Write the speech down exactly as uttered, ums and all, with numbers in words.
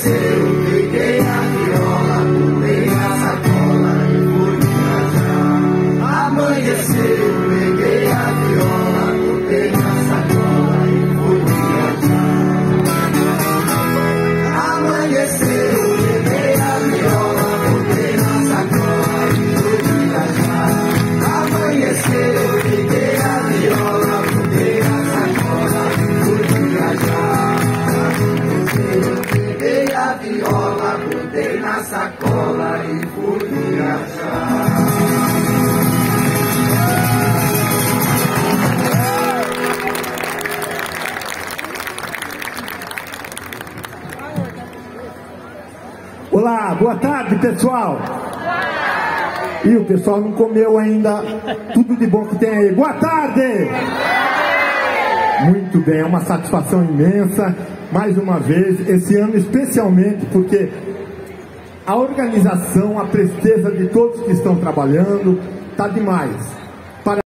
Amanheceu, peguei a viola, pulei a sacola e fui viajar. Amanheceu, peguei a viola, pulei a sacola e fui viajar. Amanheceu, peguei a viola, pulei a sacola e fui viajar. Amanheceu, peguei a viola, pulei a sacola e fui viajar. Peguei a viola, botei na sacola e fui viajar. Olá, boa tarde, pessoal. E o pessoal não comeu ainda tudo de bom que tem aí. Boa tarde! Muito bem, é uma satisfação imensa, mais uma vez, esse ano especialmente, porque a organização, a presteza de todos que estão trabalhando, está demais.